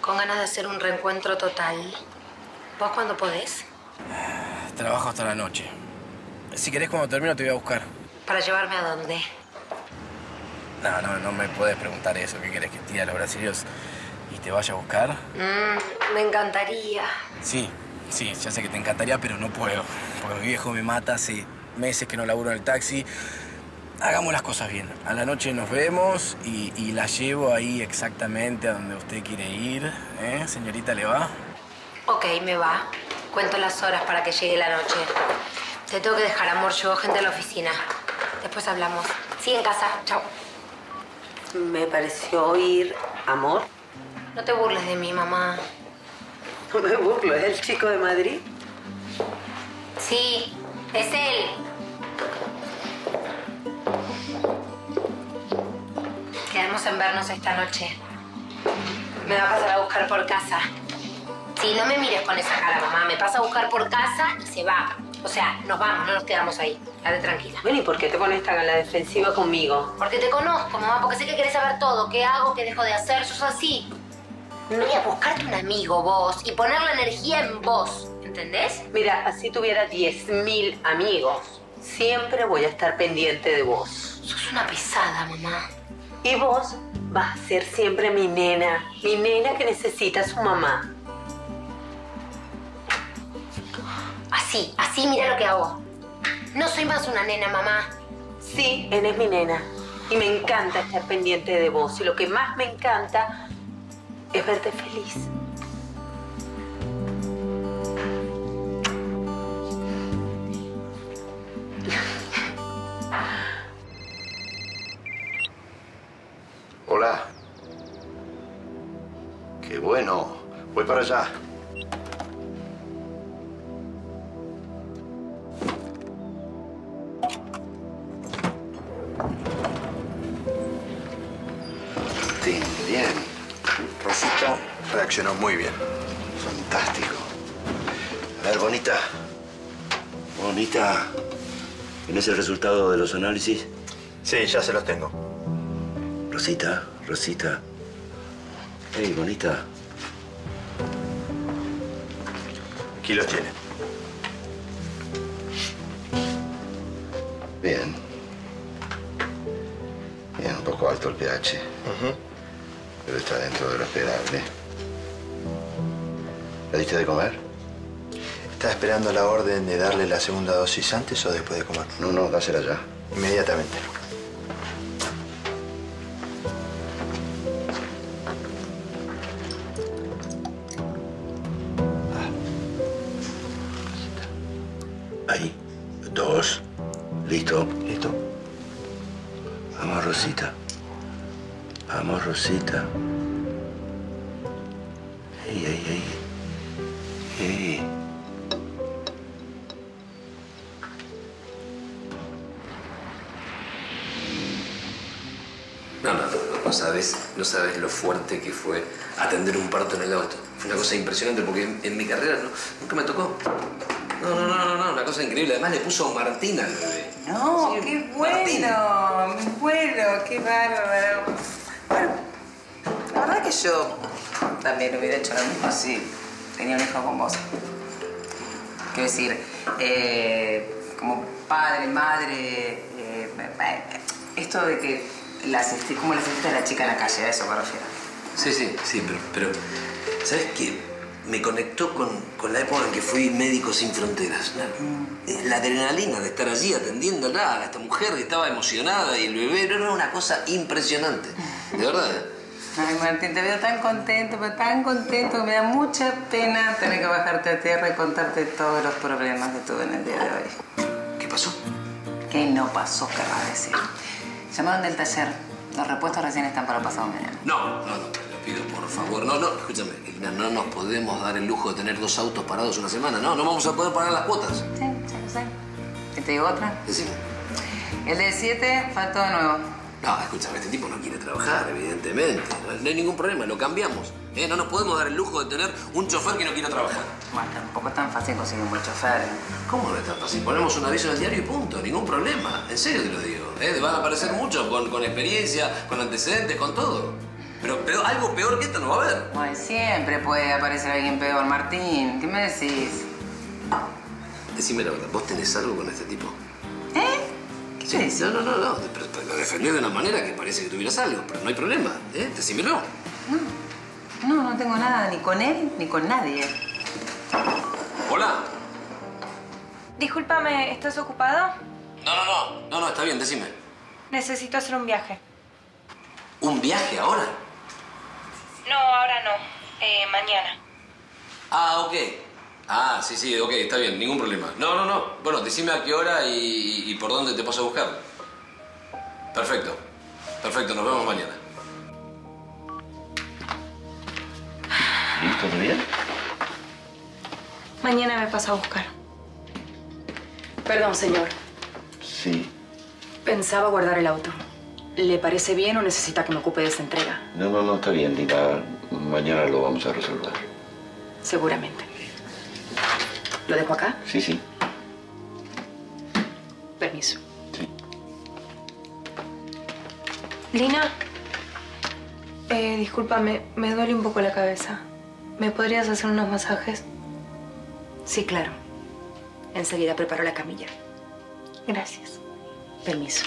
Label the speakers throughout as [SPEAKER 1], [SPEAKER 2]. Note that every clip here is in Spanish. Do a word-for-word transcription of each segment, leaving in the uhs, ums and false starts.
[SPEAKER 1] con ganas de hacer un reencuentro total. ¿Vos cuándo podés?
[SPEAKER 2] Trabajo hasta la noche. Si querés, cuando termino te voy a buscar.
[SPEAKER 1] ¿Para llevarme a dónde?
[SPEAKER 2] No, no, no me puedes preguntar eso. ¿Qué querés, que tire a los brasileños y te vaya a buscar?
[SPEAKER 1] Mm, me encantaría.
[SPEAKER 2] Sí, sí, ya sé que te encantaría, pero no puedo. Porque mi viejo me mata hace meses que no laburo en el taxi. Hagamos las cosas bien. A la noche nos vemos y, y la llevo ahí exactamente a donde usted quiere ir. ¿Eh, señorita, le va?
[SPEAKER 1] Ok, me va. Cuento las horas para que llegue la noche. Te tengo que dejar, amor. Llevo gente a la oficina. Después hablamos. Sí, en casa. Chao.
[SPEAKER 3] Me pareció oír amor.
[SPEAKER 1] No te burles de mí, mamá.
[SPEAKER 3] No me burlo, ¿es el chico de Madrid?
[SPEAKER 1] Sí, es él. Quedamos en vernos esta noche. Me va a pasar a buscar por casa. Sí, no me mires con esa cara, mamá. Me pasa a buscar por casa y se va. O sea, nos vamos, no nos quedamos ahí. Quédate tranquila.
[SPEAKER 3] Bueno, ¿y por qué te pones tan a la defensiva conmigo?
[SPEAKER 1] Porque te conozco, mamá, porque sé que querés saber todo. ¿Qué hago? ¿Qué dejo de hacer? Sos así. No voy a buscarte un amigo, vos, y poner la energía en vos. ¿Entendés?
[SPEAKER 3] Mira, así tuviera diez mil amigos. Siempre voy a estar pendiente de vos.
[SPEAKER 1] Sos una pesada, mamá.
[SPEAKER 3] Y vos vas a ser siempre mi nena. Mi nena que necesita a su mamá.
[SPEAKER 1] Así, así mira lo que hago. No soy más una nena, mamá.
[SPEAKER 3] Sí, eres mi nena. Y me encanta estar pendiente de vos. Y lo que más me encanta es verte feliz.
[SPEAKER 4] Hola. Qué bueno. Voy para allá. Bien, bien.
[SPEAKER 5] Rosita reaccionó muy bien.
[SPEAKER 4] Fantástico. A ver, Bonita. Bonita. ¿Tienes el resultado de los análisis?
[SPEAKER 5] Sí, ya se los tengo.
[SPEAKER 4] Rosita, Rosita. Hey, Bonita.
[SPEAKER 5] Aquí los tiene.
[SPEAKER 4] Bien. Bien, un poco alto el pH.
[SPEAKER 5] Uh-huh.
[SPEAKER 4] Pero está dentro de lo esperable. ¿Le diste de comer?
[SPEAKER 5] ¿Está esperando la orden de darle la segunda dosis antes o después de comer?
[SPEAKER 4] No, no, dásela ya.
[SPEAKER 5] Inmediatamente.
[SPEAKER 4] Ahí. Dos. Listo.
[SPEAKER 5] ¿Listo?
[SPEAKER 4] Vamos, Rosita. Vamos, Rosita. Ey, ey, ey. Ey.
[SPEAKER 6] No, no, no, no sabes, no sabes lo fuerte que fue atender un parto en el auto. Fue una cosa impresionante porque en, en mi carrera no, nunca me tocó. No, no, no, no, no, una cosa increíble. Además le puso Martín al bebé.
[SPEAKER 7] No,
[SPEAKER 6] Sí,
[SPEAKER 7] qué
[SPEAKER 6] Martín.
[SPEAKER 7] bueno, bueno, qué bárbaro. Bueno, la verdad que yo también hubiera hecho lo mismo si tenía un hijo con vos. Quiero decir, eh, como padre, madre, eh, esto de que la asistí, como la asististe a la chica en la calle, a eso me refiero.
[SPEAKER 6] Sí, sí, sí, pero, pero ¿sabes qué? Me conectó con, con la época en que fui médico sin fronteras. La, mm. la adrenalina de estar allí atendiéndola a esta mujer que estaba emocionada y el bebé era una cosa impresionante. De verdad.
[SPEAKER 7] Ay, Martín, te veo tan contento, pero tan contento que me da mucha pena tener que bajarte a tierra y contarte todos los problemas que tuve en el día de hoy.
[SPEAKER 6] ¿Qué pasó?
[SPEAKER 7] ¿Qué no pasó, querrá decir? Llamaron del taller. Los repuestos recién están para pasado mañana.
[SPEAKER 6] No, no, no, te lo pido, por favor. No, no, escúchame, Igna, no nos podemos dar el lujo de tener dos autos parados una semana. No, no vamos a poder pagar las cuotas.
[SPEAKER 7] Sí, ya lo sé. ¿Y te digo otra?
[SPEAKER 6] Decime.
[SPEAKER 7] El de siete faltó de nuevo.
[SPEAKER 6] No, escúchame, este tipo no quiere trabajar, evidentemente. No, no hay ningún problema, lo cambiamos. ¿Eh? No nos podemos dar el lujo de tener un chofer que no quiera trabajar.
[SPEAKER 7] Bueno, tampoco es tan fácil conseguir un buen chofer.
[SPEAKER 6] ¿Cómo no es tan fácil? Ponemos un aviso en el diario y punto, ningún problema. En serio te lo digo. ¿Eh? Van a aparecer muchos con, con experiencia, con antecedentes, con todo. Pero, pero algo peor que esto no va a haber.
[SPEAKER 7] Ay, siempre puede aparecer alguien peor, Martín. ¿Qué me decís?
[SPEAKER 6] Decime la verdad, ¿vos tenés algo con este tipo?
[SPEAKER 7] ¿Eh? ¿Qué
[SPEAKER 6] Sí,
[SPEAKER 7] te decís?
[SPEAKER 6] no, no, no, no. Pero lo defendés de una manera que parece que tuvieras algo, pero no hay problema, ¿eh? Decímelo.
[SPEAKER 7] No, no, no tengo nada ni con él ni con nadie.
[SPEAKER 6] Hola.
[SPEAKER 8] Discúlpame, ¿estás ocupado?
[SPEAKER 6] No, no, no. No, no, está bien, decime.
[SPEAKER 8] Necesito hacer un viaje.
[SPEAKER 6] ¿Un viaje ahora?
[SPEAKER 8] No, ahora no. Eh, mañana.
[SPEAKER 6] Ah, ok. Ah, sí, sí, ok, está bien, ningún problema. No, no, no. Bueno, decime a qué hora y, y por dónde te paso a buscar. Perfecto. Perfecto, nos vemos mañana.
[SPEAKER 4] ¿Y todo bien?
[SPEAKER 8] Mañana me pasa a buscar.
[SPEAKER 9] Perdón, señor.
[SPEAKER 4] Sí.
[SPEAKER 9] Pensaba guardar el auto. ¿Le parece bien o necesita que me ocupe de esa entrega?
[SPEAKER 4] No, no, no, está bien, Lina. Mañana lo vamos a resolver.
[SPEAKER 9] Seguramente. ¿Lo dejo acá?
[SPEAKER 4] Sí, sí.
[SPEAKER 9] Permiso.
[SPEAKER 4] Sí.
[SPEAKER 8] Lina, eh, discúlpame, me duele un poco la cabeza. ¿Me podrías hacer unos masajes?
[SPEAKER 9] Sí, claro. Enseguida preparo la camilla.
[SPEAKER 8] Gracias.
[SPEAKER 9] Permiso.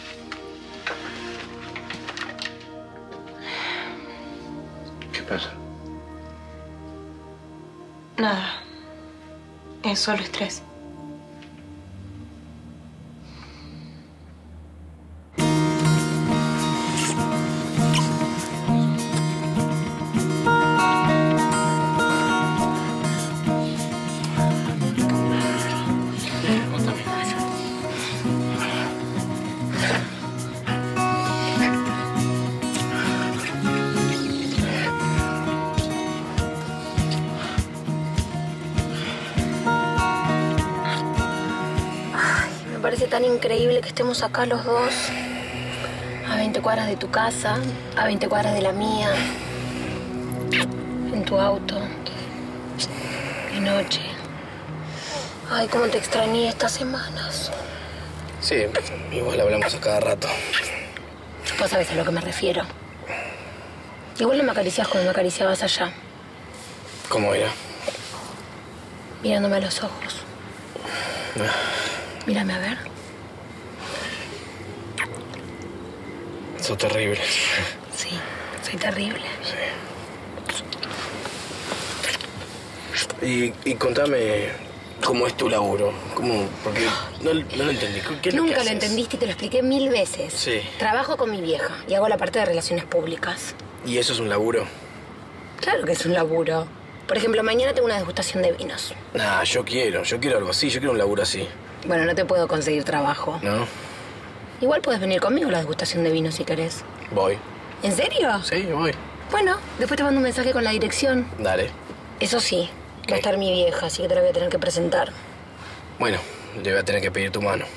[SPEAKER 4] ¿Qué pasa?
[SPEAKER 8] Nada. Es solo estrés.
[SPEAKER 1] Me parece tan increíble que estemos acá los dos, a veinte cuadras de tu casa, a veinte cuadras de la mía, en tu auto, de noche. Ay, cómo te extrañé estas semanas.
[SPEAKER 2] Sí, igual hablamos a cada rato.
[SPEAKER 1] Vos sabés a lo que me refiero. Igual no me acaricias como me acariciabas allá,
[SPEAKER 2] ¿Cómo era?
[SPEAKER 1] mirándome a los ojos. Mírame a ver.
[SPEAKER 2] Sos terrible.
[SPEAKER 1] Sí, soy terrible.
[SPEAKER 2] Y, y contame cómo es tu laburo. ¿Cómo? Porque no, no lo entendí. ¿Qué es lo que
[SPEAKER 1] Nunca lo
[SPEAKER 2] haces?
[SPEAKER 1] entendiste y te lo expliqué mil veces.
[SPEAKER 2] Sí.
[SPEAKER 1] Trabajo con mi vieja y hago la parte de relaciones públicas.
[SPEAKER 2] ¿Y eso es un laburo?
[SPEAKER 1] Claro que es un laburo. Por ejemplo, mañana tengo una degustación de vinos.
[SPEAKER 2] Nah, yo quiero. Yo quiero algo así. Yo quiero un laburo así.
[SPEAKER 1] Bueno, no te puedo conseguir trabajo.
[SPEAKER 2] ¿No?
[SPEAKER 1] Igual puedes venir conmigo a la degustación de vinos si querés.
[SPEAKER 2] Voy.
[SPEAKER 1] ¿En serio?
[SPEAKER 2] Sí, voy.
[SPEAKER 1] Bueno, después te mando un mensaje con la dirección.
[SPEAKER 2] Dale.
[SPEAKER 1] Eso sí,
[SPEAKER 2] ¿Qué?
[SPEAKER 1] va a estar mi vieja, así que te la voy a tener que presentar.
[SPEAKER 2] Bueno, le voy a tener que pedir tu mano.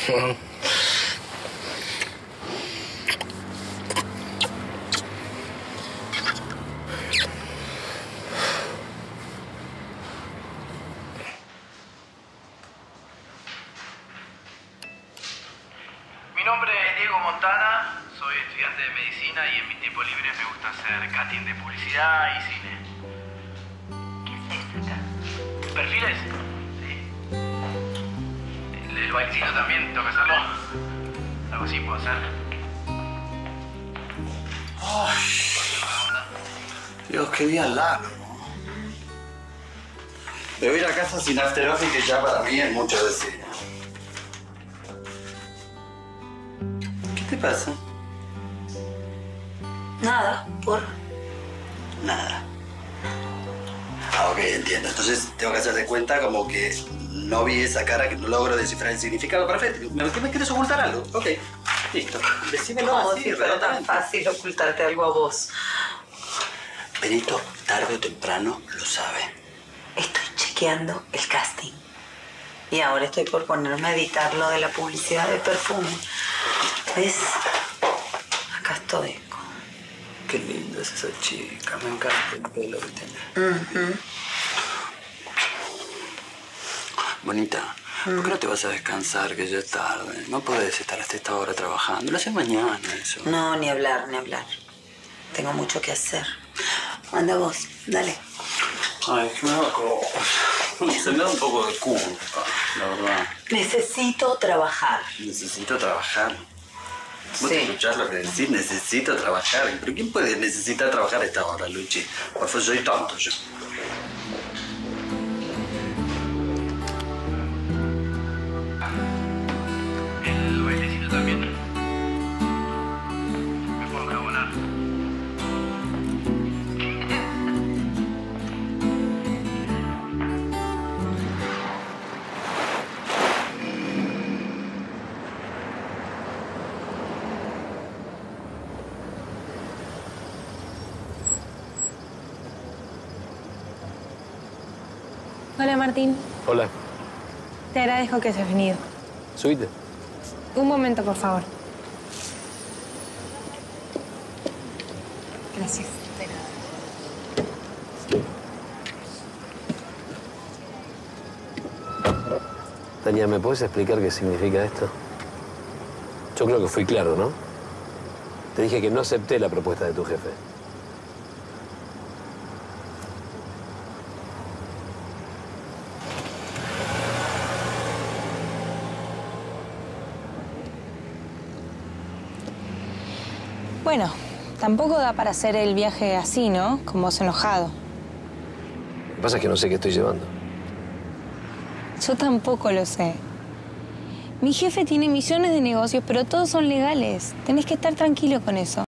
[SPEAKER 10] Mi nombre es Diego Montana, soy estudiante de medicina y en mi tiempo libre me gusta hacer casting de publicidad y cine.
[SPEAKER 3] ¿Qué haces acá?
[SPEAKER 10] ¿Perfiles? Sí. El, el bailecito también, tengo que hacerlo. Algo así puedo hacer.
[SPEAKER 11] Dios, qué día largo. Me voy a ir a casa sin after office, que ya para mí es mucho decir. ¿Qué te pasa?
[SPEAKER 3] Nada, por...
[SPEAKER 11] Nada. Ah, ok, entiendo. Entonces tengo que hacer de cuenta como que no vi esa cara, que no logro descifrar el significado. Perfecto. ¿Me, me quieres ocultar algo? Ok, listo. Decímelo
[SPEAKER 3] Como
[SPEAKER 11] así,
[SPEAKER 3] si fuera tan
[SPEAKER 11] verdaderamente.
[SPEAKER 3] fácil ocultarte algo a vos.
[SPEAKER 11] Benito, tarde o temprano, lo sabe.
[SPEAKER 3] Estoy chequeando el casting. Y ahora estoy por ponerme a editar lo de la publicidad de perfume. ¿Ves? Acá estoy.
[SPEAKER 11] Qué linda es esa chica. Me encanta el pelo que tiene.
[SPEAKER 3] Ujú.
[SPEAKER 11] Bonita, ¿por qué no te vas a descansar, que ya es tarde? No podés estar hasta esta hora trabajando. Lo haces mañana, eso.
[SPEAKER 3] No, ni hablar, ni hablar. Tengo mucho que hacer. Anda vos, dale.
[SPEAKER 11] Ay, es que me da como... Se me da un poco de culpa, la verdad.
[SPEAKER 3] Necesito trabajar.
[SPEAKER 11] Necesito trabajar. ¿Vos
[SPEAKER 3] Sí.
[SPEAKER 11] te escuchás lo que decís? Necesito trabajar. ¿Pero quién puede necesitar trabajar a esta hora, Luchi? Por favor, soy tonto yo.
[SPEAKER 10] El bailecito también. Me puedo encabonar.
[SPEAKER 8] Hola, Martín.
[SPEAKER 2] Hola.
[SPEAKER 8] Te agradezco que hayas venido.
[SPEAKER 2] Subite.
[SPEAKER 8] Un momento, por favor. Gracias.
[SPEAKER 12] Tania, ¿me puedes explicar qué significa esto? Yo creo que fui claro, ¿no? Te dije que no acepté la propuesta de tu jefe.
[SPEAKER 8] Bueno, tampoco da para hacer el viaje así, ¿no? Con vos enojado.
[SPEAKER 12] Lo que pasa es que no sé qué estoy llevando.
[SPEAKER 8] Yo tampoco lo sé. Mi jefe tiene millones de negocios, pero todos son legales. Tenés que estar tranquilo con eso.